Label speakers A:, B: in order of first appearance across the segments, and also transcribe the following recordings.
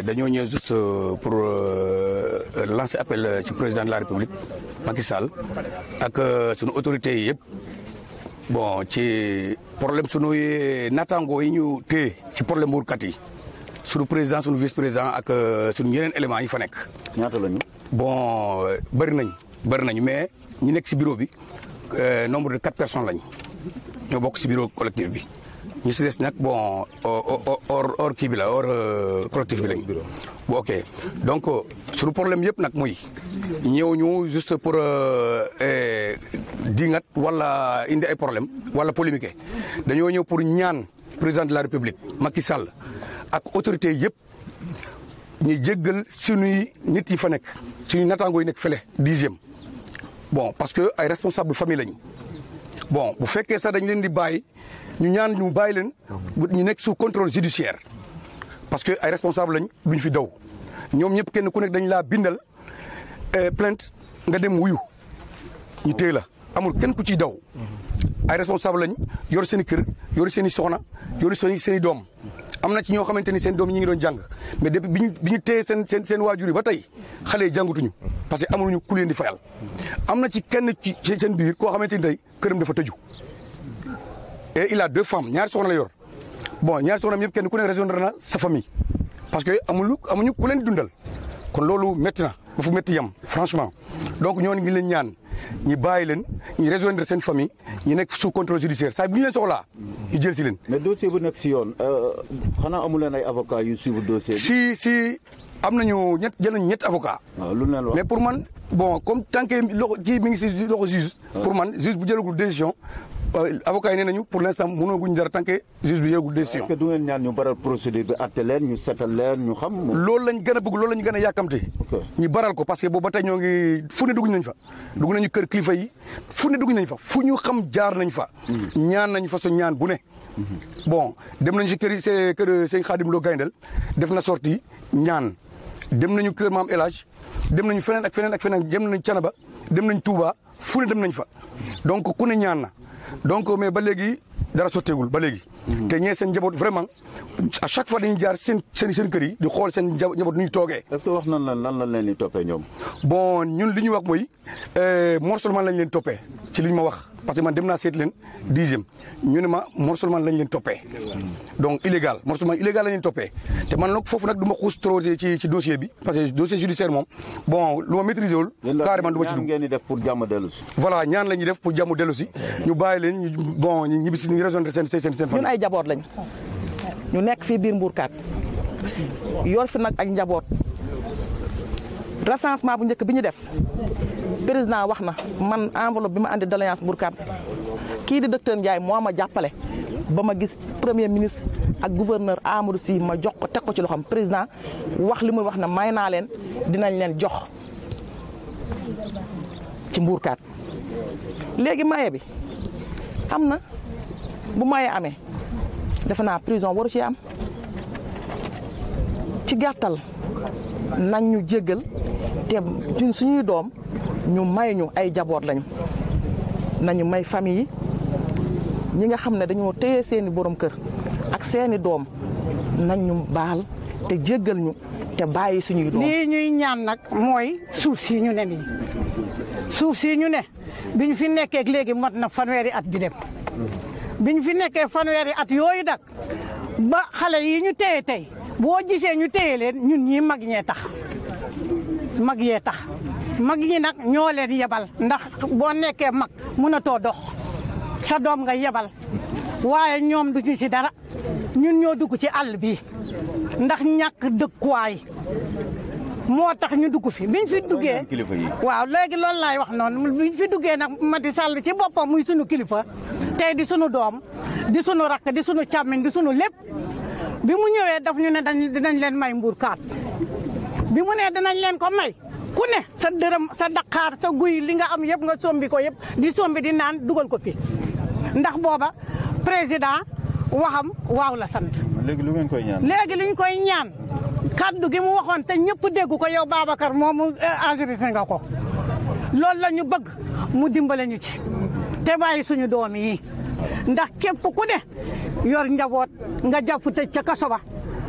A: dañoo ñëw juste pour lancer appel ci président de la République Macky SALL ak sunu autorités yi yëpp bon ci problème sunu naataangoo yi ñu téye ci problème mbuurkat yi sunu président sunu vice-président ak sunu yeneen éléments yi fa nekk.
B: ñaata lañu.
A: bon bëri nañu mais ñi nekk ci bureau bi nombre de 4 personnes lañ ñoo bokk ci bureau collectif bi. ñu si des nag bon hors kii bi la hors collectif bi lañ. bu ok donc suñu problème yëpp nag muy ñëw ñu juste pour dingat wala indi ay problème wala polémique dañoo ñëw pour ñaan président de la République Macky SALL ak autorité yëpp ñu jéggal suñuy nit yi fa nekk suñuy nattaangoo yi nekk fële 10e bon parce que ay responsable famille lañ bon bu fekkee sax dañ leen di bàyyi. ñu ñaan ñu bàyyi leen ñu nekk sous contrôle judiciaire parce que ay responsable lañ duñ fi daw ñoom ñëpp kenn ku nekk dañ laa bindal plainte nga dem wuyu ñu téye la amul kenn ku ciy daw ay responsable lañ yor seen i kër yor seen i soxna yor seen i doom am na ci ñoo xamante ni seen doom ñi ngi doon jàng mais depuis bi ñu téye seen waajur yi ba tey xale yi jàngatuñu parce que amuñu ku leen di fayal am na ci kenn ci seen biir koo xamante ni tey këram dafa tëju. et il a 2 femmes ñaari soxna la yor bon ñaari soxna yëpp kenn ku ne rejoindre na sa famille parce que amuñu ku leen dundal kon loolu métti na ba fu métti yam franchement donc ñoo ngi leen ñaan ñi bàyyi leen ñi rejoindre seen famille ñi nekk sous contrôle judiciaire saa bu ñu leen soxlaa ñu jël si leen.
B: mais dossier bu nekk si yoon xanaa amu leen ay avocats yu suivre dossier bi.
A: si am nañu jël nañu ñetti avocats.
B: waaw lu leen wax
A: mais pour man bon comme tant que loxo kii mi ngi si loxo juge. pour man juge bu jëlagul décision. avocat yi nee nañu pour l'instant mënaguñ dara tant que juge bi yëgul décision.
B: est-ce que du ngeen ñaan ñu baral procédure bi àtte leen ñu setal leen ñu xam.
A: loolu lañ gën a bëgg loolu lañ gën a yàkkamte. ñu baral ko parce que boobu ba tey ñoo ngi fu ne dugg nañ fa. dugg nañu kër kilifa yi fu ne dugg nañ fa fu ñu xam jaar nañ fa. ñaan nañ fa so ñaan bu ne. bon dem nañ si kër sëñ Khadim Lo Gayndel def na sortie ñaan dem nañu kër maam El Hadj dem nañu feneen ak feneen ak feneen dem nañ Canaba dem nañ Touba fu ne dem nañ fa donc ku ne ñaan na. donc mais ba léegi dara sotteegul ba léegi. te ñee seen njaboot vraiment à chaque fois dañuy jaar seen kër yi di xool seen njaboot nu ñu toogee.
B: est-ce que wax nan lan lañ leen di toppee ñoom.
A: bon ñun li ñu wax mooy morcellement lañ leen toppee ci li ñu ma wax parce que man dem naa seet leen 10e ñu ne ma morcellement lañ leen toppee. donc illégal morcellement illégal lañ leen toppee te man nag foofu nag du ma xuus trop ci dossier bi parce que dossier judiciaire moom bon lu ma maîtriser wul. carrément du ma ci dugg
B: ngeen di def pour jàmm dellu si.
A: voilà ñaan la ñuy def pour jàmm dellu si ñu bàyyi leen ñu bon ñu ñibbi si ñu rejoindre seen famille.
C: ñun ay njaboot lañ ñu nekk fii biir Mbourkat yor fi nag ak njaboot recensement bu njëkk bi ñu def président wax na man enveloppe bi ma andi doléance Mbourkat kii di docteur Ndiaye moo ma jàppale ba ma gis premier ministre ak gouverneur Amadou Sy ma jox ko teg ko ci loxoom président wax li muy wax na may naa leen dinañ leen jox ci Mbourkat léegi maye bi am na bu maye amee defe naa prison waru ci am ci gàttal nañ ñu jéggal te suñuy doom ñu may ñu ay jaboot lañu nañu may famille yi ñi nga xam ne dañoo téye seeni borom kër ak seeni doom nañ ñu baal te jéggal ñu te bàyyi suñuy doom.
D: lii ñuy ñaan nag mooy suuf si ñu ne nii suuf si ñu ne bi ñu fi nekkee léegi mot na fanweeri at di dem. bi ñu fi nekkee fanweeri at yooyu nag ba xale yi ñu téye tey boo gisee ñu téye leen ñun ñii mag ñee tax mag yee tax mag ñi nag ñoo leen yebal ndax boo nekkee mag mënatoo dox sa doom nga yebal waaye ñoom duñu ci dara ñun ñoo dugg ci àll bi ndax ñàkk dëkkuwaay moo tax ñu dugg fi biñ fi duggee waaw léegi loolu laay wax noonu biñ fi duggee nag Macky Sall ci boppam muy sunu kilifa tey di sunu doom di sunu rakk di sunu càmmiñ di sunu lépp bi mu ñëwee daf ñu ne dinañ leen may Mbourkat bi mu ne dinañ leen ko may ku ne sa dërëm sa daqaar sa guy li nga am yëpp nga sombi ko yëpp di sombi di naan dugal ko fi ndax booba président waxam waaw la sant.
B: léegi lu ngeen koy ñaan.
D: léegi li ñu koy ñaan kaddu gi mu waxoon te ñëpp dégg ko yow Babacar moomu enregistré nga ko loolu la ñu bëgg mu dimbale ñu ci te bàyyi suñu doom yi ndax képp ku ne yor njaboot nga jàpp tëj ca kaso ba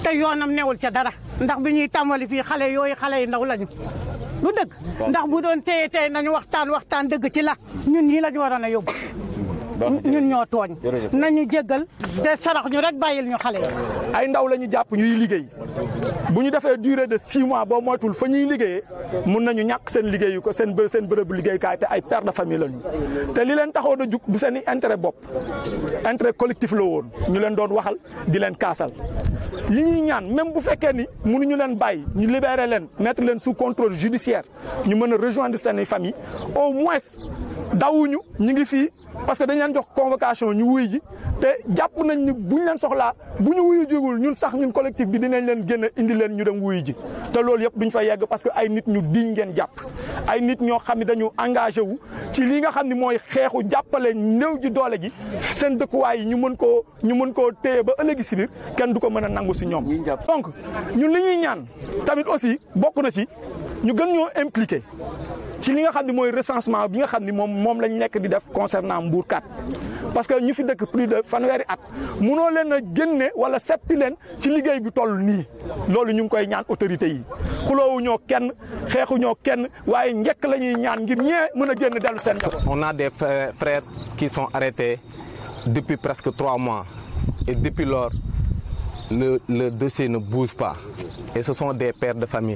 D: te yoonam newul ca dara ndax bi ñuy tàmbali fii xale yooyu xale yu ndaw lañu lu dëgg ndax bu doon téye tey nañu waxtaan dëgg ci la ñun ñii la ñu waroon a yóbbu ñun ñoo tooñ nañu jéggal te sarax ñu rek bàyyil ñu xale yi.
E: ay ndaw la ñu jàpp ñuy liggéey bu ñu defee durée de 6 mois boo moytul fa ñuy liggéeyee mun nañu ñàkk seen liggéeyu ko seen bërëbu liggéeyukaay te ay père de famille lañu te li leen taxoon a jug du seen i intérêt bopp intérêt collectif la woon ñu leen doon waxal di leen kaasal li ñuy ñaan même bu fekkee ni mënuñu leen bàyyi ñu libérer leen mettre leen sous contrôle judiciaire ñu mën a rejoindre seen i famille au moins dawuñu ñu ngi fii parce que dañ leen jox convocation ñu wuy ji te jàpp nañ ni buñ leen soxlaa bu ñu wuyu jigul ñun sax ñun collectif bi dinañ leen génn indi leen ñu dem wuyu ji te loolu yëpp duñ fa yegg parce que ay nit ñu diñ ngeen jàpp ay nit ñoo xam ne dañu engagé wu ci li nga xam ne mooy xeexu jàppale néew ji doole ji seen dëkkuwaay yi ñu mën koo téye ba ëllëgi si biir kenn du ko mën a nangu si ñoom. donc ñun li ñuy ñaan tamit aussi bokk na ci ñu gën ñoo impliqué ci li nga xam ne mooy recensement bi nga xam ne moom lañ nekk di def concernant Mbour 4 parce que ñu fi dëkk plus de fanweeri at munoo leen a génne wala seppi leen ci liggéey bi toll nii loolu ñu ngi koy ñaan autorités yi xuloowu kenn xeexu ñoo kenn waaye njëkk la ñuy ñaan ngir ñee mën a génn dellu seen njaboot.
F: On a des frères qui sont arrêtés depuis presque 3 mois et depuis lors le dossier ne bouge pas et ce sont des pères de famille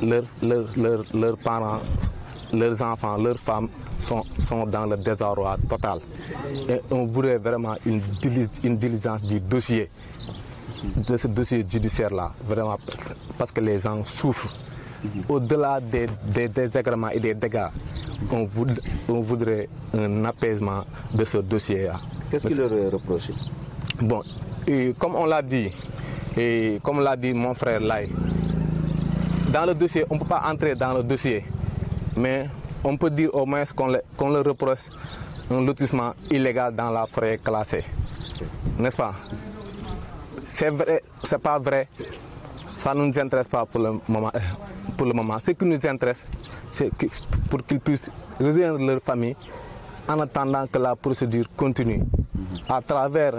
F: leurs parents, leurs enfants, leurs femmes sont dans le désarroi total. Et on voudrait vraiment une diligence du dossier, de ce dossier judiciaire-là, vraiment, parce que les gens souffrent. Au-delà des désagréments et des dégâts, on voudrait un apaisement de ce dossier-là.
B: Qu'est-ce qui leur est reproché?
F: Bon, comme on l'a dit, et comme l'a dit mon frère Lai, dans le dossier, on ne peut pas entrer dans le dossier, mais on peut dire au moins qu'on leur reproche un lotissement illégal dans la forêt classée. N'est-ce pas? C'est vrai, c'est pas vrai, ça ne nous intéresse pas pour le moment. Ce qui nous intéresse, c'est pour qu'ils puissent rejoindre leur famille en attendant que la procédure continue à travers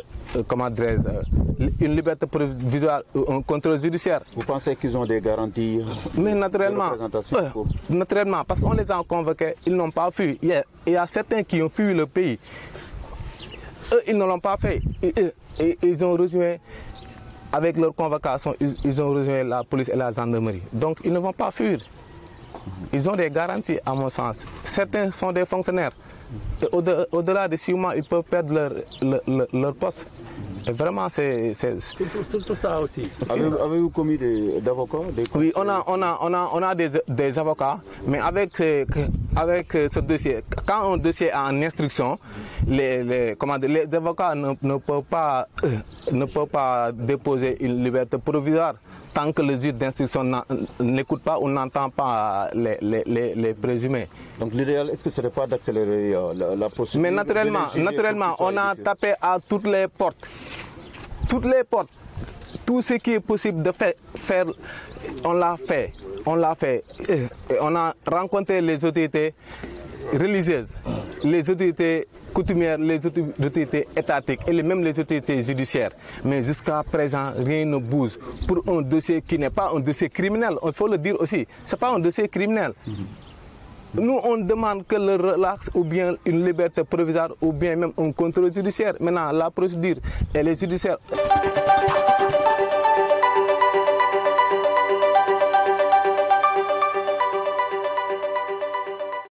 F: une liberté provisoire ou un contrôle judiciaire.
B: Vous pensez qu'ils ont des garanties?
F: Mais naturellement, parce qu'on les a convoqués, ils n'ont pas fui. Il y a certains qui ont fui le pays. Eux, ils ne l'ont pas fait. Ils ont rejoint, avec leur convocation, ils ont rejoint la police et la gendarmerie. Donc, ils ne vont pas fuir. Ils ont des garanties, à mon sens. Certains sont des fonctionnaires. Au-delà de 6 mois, ils peuvent perdre leur poste. Et vraiment, c'est
G: tout ça aussi.
B: Avez-vous commis d'avocats?
F: Oui, on a des avocats, mais avec ce dossier, quand un dossier est en instruction, les avocats ne peuvent pas déposer une liberté provisoire tant que le juge d'instruction n'écoute pas ou n'entend pas les présumés.
B: Donc l'idéal, est-ce que ce n'est pas d'accélérer la procédure?
F: Mais naturellement, on a tapé à toutes les portes. Toutes les portes. Tout ce qui est possible de faire, on l'a fait. Et on a rencontré les autorités religieuses, les autorités coutumières, les autorités étatiques et même les autorités judiciaires. Mais jusqu'à présent, rien ne bouge pour un dossier qui n'est pas un dossier criminel. Il faut le dire aussi, ce n'est pas un dossier criminel. Nous, on demande que le relax ou bien une liberté provisoire ou bien même un contrôle judiciaire. Maintenant, la procédure, elle est judiciaire.